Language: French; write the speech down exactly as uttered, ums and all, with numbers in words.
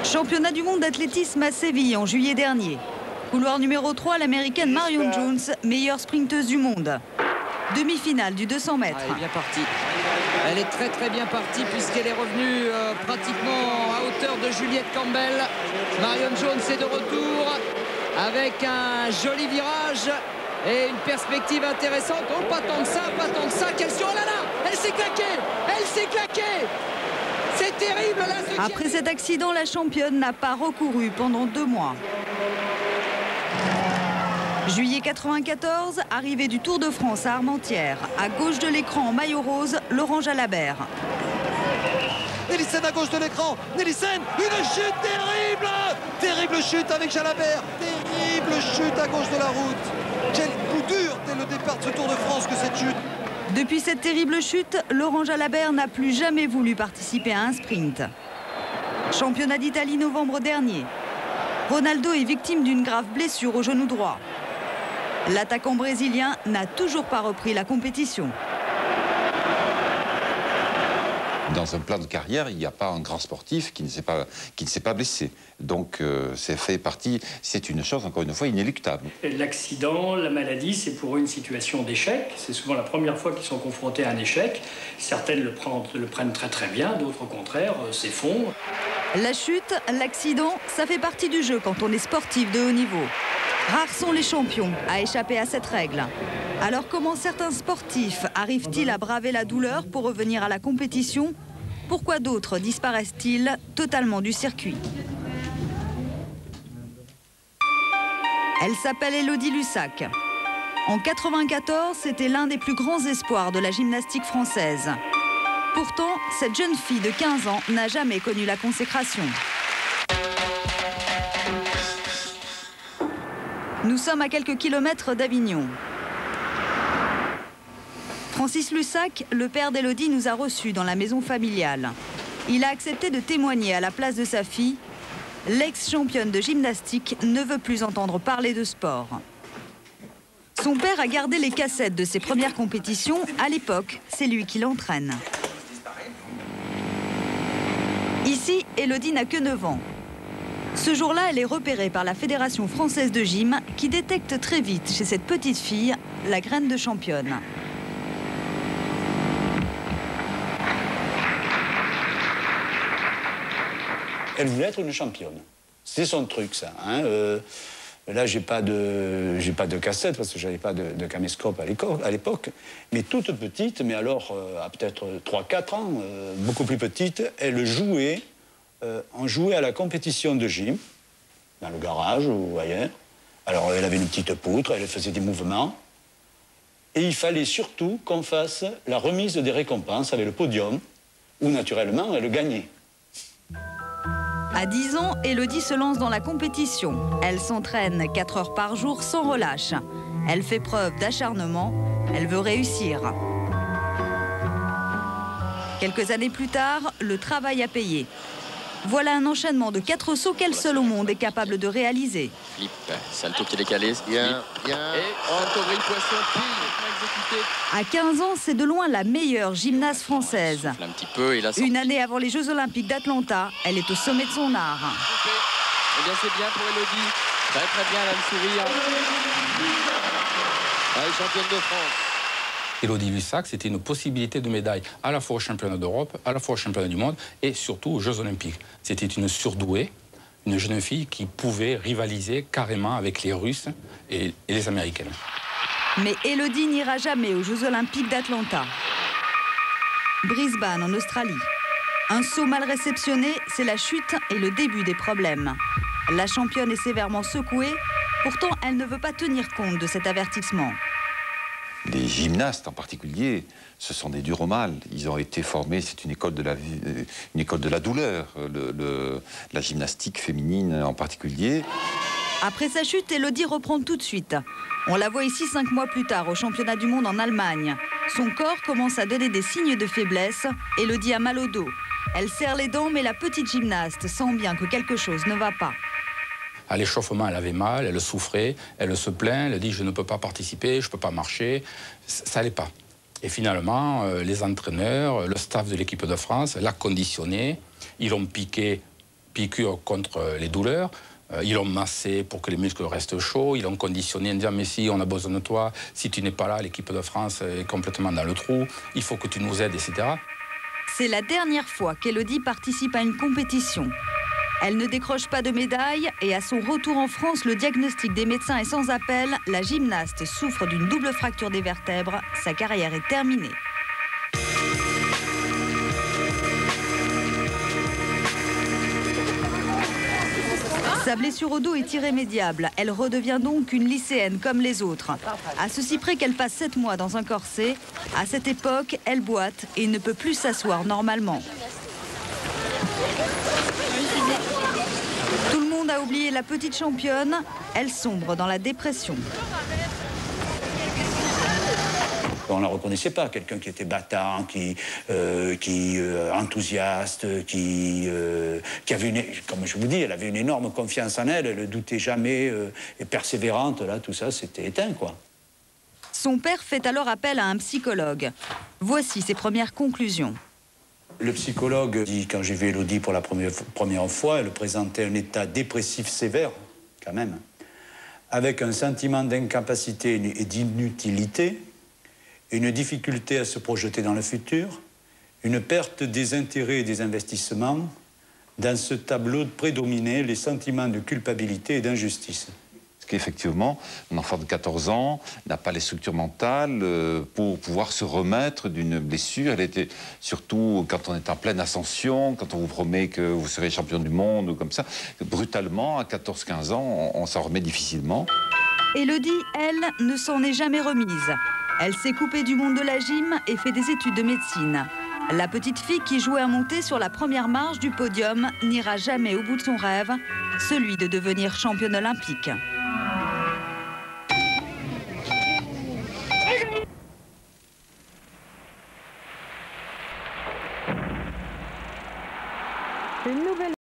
Championnat du monde d'athlétisme à Séville en juillet dernier. Couloir numéro trois, l'américaine Marion Jones, meilleure sprinteuse du monde. Demi-finale du deux cents mètres. Ah, elle est bien partie. Elle est très très bien partie puisqu'elle est revenue euh, pratiquement à hauteur de Juliette Campbell. Marion Jones est de retour avec un joli virage et une perspective intéressante. Oh, pas tant que ça, pas tant que ça. Quelle sur... Oh là là, elle s'est claquée, elle s'est claquée. C'est terrible là. Ce Après cet accident, la championne n'a pas recouru pendant deux mois. Juillet quatre-vingt-quatorze, arrivée du Tour de France à Armentières. À gauche de l'écran en maillot rose, Laurent Jalabert. Nélissen à gauche de l'écran. Nélissen, une chute terrible. Terrible chute avec Jalabert. Terrible chute à gauche de la route. Quel coup dur dès le départ de ce Tour de France que cette chute. Depuis cette terrible chute, Laurent Jalabert n'a plus jamais voulu participer à un sprint. Championnat d'Italie novembre dernier. Ronaldo est victime d'une grave blessure au genou droit. L'attaquant brésilien n'a toujours pas repris la compétition. Dans un plan de carrière, il n'y a pas un grand sportif qui ne s'est pas, qui ne s'est pas blessé. Donc euh, c'est fait partie, c'est une chose, encore une fois, inéluctable. L'accident, la maladie, c'est pour eux une situation d'échec. C'est souvent la première fois qu'ils sont confrontés à un échec. Certaines le prennent, le prennent très très bien, d'autres au contraire s'effondrent. La chute, l'accident, ça fait partie du jeu quand on est sportif de haut niveau. Rares sont les champions à échapper à cette règle. Alors comment certains sportifs arrivent-ils à braver la douleur pour revenir à la compétition? Pourquoi d'autres disparaissent-ils totalement du circuit? Elle s'appelle Élodie Lussac. En quatre-vingt-quatorze, c'était l'un des plus grands espoirs de la gymnastique française. Pourtant, cette jeune fille de quinze ans n'a jamais connu la consécration. Nous sommes à quelques kilomètres d'Avignon. Francis Lussac, le père d'Élodie, nous a reçus dans la maison familiale. Il a accepté de témoigner à la place de sa fille. L'ex-championne de gymnastique ne veut plus entendre parler de sport. Son père a gardé les cassettes de ses premières compétitions. À l'époque, c'est lui qui l'entraîne. Ici, Élodie n'a que neuf ans. Ce jour-là, elle est repérée par la Fédération française de gym qui détecte très vite chez cette petite fille la graine de championne. Elle voulait être une championne. C'est son truc, ça. Hein. Euh, là, j'ai pas de, j'ai pas de cassette parce que j'avais pas de, de caméscope à l'époque. Mais toute petite, mais alors euh, à peut-être trois quatre ans, euh, beaucoup plus petite, elle jouait. Euh, on jouait à la compétition de gym, dans le garage ou ailleurs. Alors, elle avait une petite poutre, elle faisait des mouvements. Et il fallait surtout qu'on fasse la remise des récompenses avec le podium, où naturellement, elle gagnait. À dix ans, Élodie se lance dans la compétition. Elle s'entraîne quatre heures par jour sans relâche. Elle fait preuve d'acharnement. Elle veut réussir. Quelques années plus tard, le travail a payé. Voilà un enchaînement de quatre sauts qu'elle seule au monde est capable de réaliser. Flip, salto qui est décalé, bien, bien. Et salto grille poisson, exécuté. À quinze ans, c'est de loin la meilleure gymnaste française. Un petit peu, et là, Une année avant les Jeux Olympiques d'Atlanta, elle est au sommet de son art. Eh bien, c'est bien pour Élodie. Très très bien, elle a le sourire. Elle est championne de France. Élodie Lussac, c'était une possibilité de médaille à la fois au championnat d'Europe, à la fois au championnat du monde et surtout aux Jeux Olympiques. C'était une surdouée, une jeune fille qui pouvait rivaliser carrément avec les Russes et, et les Américaines. Mais Élodie n'ira jamais aux Jeux Olympiques d'Atlanta. Brisbane, en Australie. Un saut mal réceptionné, c'est la chute et le début des problèmes. La championne est sévèrement secouée, pourtant elle ne veut pas tenir compte de cet avertissement. Les gymnastes en particulier, ce sont des durs au mal. Ils ont été formés, c'est une école de la, une école de la douleur, le, le, la gymnastique féminine en particulier. Après sa chute, Élodie reprend tout de suite. On la voit ici cinq mois plus tard au championnat du monde en Allemagne. Son corps commence à donner des signes de faiblesse. Élodie a mal au dos. Elle serre les dents, mais la petite gymnaste sent bien que quelque chose ne va pas. À l'échauffement, elle avait mal, elle souffrait, elle se plaint, elle dit « je ne peux pas participer, je ne peux pas marcher ». Ça n'allait pas. Et finalement, euh, les entraîneurs, le staff de l'équipe de France l'a conditionnée. Ils l'ont piqué piqûre contre les douleurs. Euh, ils l'ont massé pour que les muscles restent chauds. Ils l'ont conditionné en disant « mais si, on a besoin de toi. Si tu n'es pas là, l'équipe de France est complètement dans le trou. Il faut que tu nous aides, et cetera » C'est la dernière fois qu'Élodie participe à une compétition. Elle ne décroche pas de médaille et à son retour en France, le diagnostic des médecins est sans appel. La gymnaste souffre d'une double fracture des vertèbres. Sa carrière est terminée. Sa blessure au dos est irrémédiable. Elle redevient donc une lycéenne comme les autres. À ceci près qu'elle passe sept mois dans un corset. À cette époque, elle boite et ne peut plus s'asseoir normalement. Tout le monde a oublié la petite championne. Elle sombre dans la dépression. On ne la reconnaissait pas, quelqu'un qui était battant, qui, euh, qui euh, enthousiaste, qui, euh, qui avait une, comme je vous dis, elle avait une énorme confiance en elle, elle ne doutait jamais, euh, et persévérante, là, tout ça, c'était éteint, quoi. Son père fait alors appel à un psychologue. Voici ses premières conclusions. Le psychologue dit, quand j'ai vu Élodie pour la première, première fois, elle présentait un état dépressif sévère, quand même, avec un sentiment d'incapacité et d'inutilité, une difficulté à se projeter dans le futur, une perte des intérêts et des investissements. Dans ce tableau prédominaient les sentiments de culpabilité et d'injustice. Parce qu'effectivement, un enfant de quatorze ans n'a pas les structures mentales euh, pour pouvoir se remettre d'une blessure. Elle était, surtout quand on est en pleine ascension, quand on vous promet que vous serez champion du monde ou comme ça, brutalement, à quatorze quinze ans, on, on s'en remet difficilement. Élodie, elle, ne s'en est jamais remise. Elle s'est coupée du monde de la gym et fait des études de médecine. La petite fille qui jouait à monter sur la première marche du podium n'ira jamais au bout de son rêve, celui de devenir championne olympique. Une nouvelle